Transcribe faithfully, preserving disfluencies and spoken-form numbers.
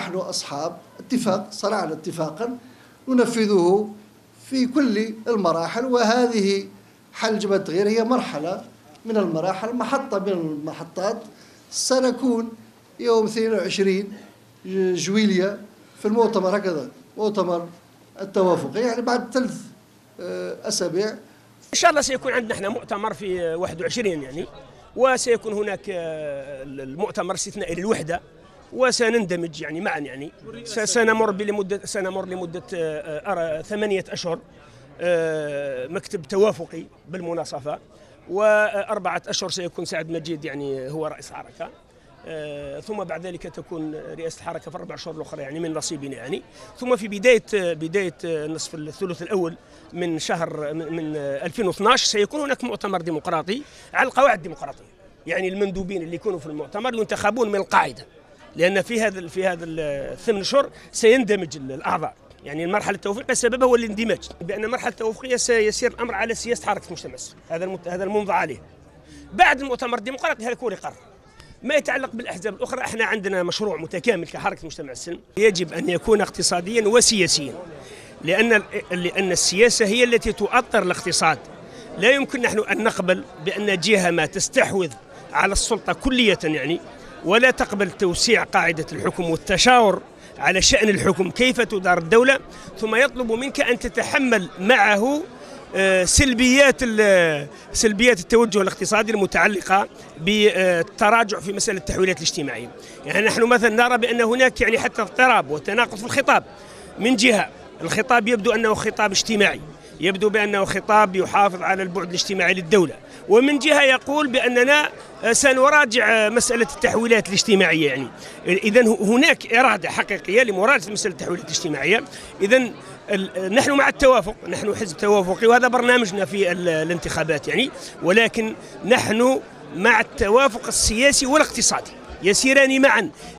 نحن أصحاب اتفاق، صنعنا اتفاقا ننفذه في كل المراحل، وهذه حل جبهة التغيير هي مرحلة من المراحل، محطة من المحطات. سنكون يوم اثنين وعشرين جويلية في المؤتمر، هكذا مؤتمر التوافقي، يعني بعد ثلاث أسابيع إن شاء الله سيكون عندنا احنا مؤتمر في واحد وعشرين يعني، وسيكون هناك المؤتمر الاستثنائي للوحدة، وسنندمج يعني معا يعني سنمر لمدة سنمر لمدة ثمانية أشهر مكتب توافقي بالمناصفة، وأربعة أشهر سيكون سعد مجيد يعني هو رئيس حركة، ثم بعد ذلك تكون رئاسة الحركة في الأربع شهور الأخرى يعني من نصيبنا يعني، ثم في بداية بداية نصف الثلث الأول من شهر من ألفين واثناشر سيكون هناك مؤتمر ديمقراطي على القواعد الديمقراطية، يعني المندوبين اللي يكونوا في المؤتمر ينتخبون من القاعدة، لأن في هذا في هذا الثمان شهور سيندمج الأعضاء، يعني المرحلة التوافقية سببها هو الاندماج، بأن المرحلة التوافقية سيسير الأمر على سياسة حركة المجتمع السلمي، هذا هذا الممضى عليه. بعد المؤتمر الديمقراطي هذا يكون يقرر. ما يتعلق بالأحزاب الأخرى، احنا عندنا مشروع متكامل كحركة المجتمع السلمي، يجب أن يكون اقتصاديا وسياسيا، لأن لأن السياسة هي التي تؤطر الاقتصاد. لا يمكن نحن أن نقبل بأن جهة ما تستحوذ على السلطة كلية يعني، ولا تقبل توسيع قاعدة الحكم والتشاور على شأن الحكم كيف تدار الدولة، ثم يطلب منك أن تتحمل معه سلبيات سلبيات التوجه الاقتصادي المتعلقة بالتراجع في مسألة التحويلات الاجتماعية. يعني نحن مثلا نرى بأن هناك يعني حتى اضطراب وتناقض في الخطاب. من جهة الخطاب يبدو أنه خطاب اجتماعي، يبدو بأنه خطاب يحافظ على البعد الاجتماعي للدولة، ومن جهة يقول بأننا سنراجع مسألة التحويلات الاجتماعية يعني. إذن هناك إرادة حقيقية لمراجعة مسألة التحويلات الاجتماعية. إذن نحن مع التوافق، نحن حزب توافقي وهذا برنامجنا في الانتخابات يعني، ولكن نحن مع التوافق السياسي والاقتصادي يسيران معا،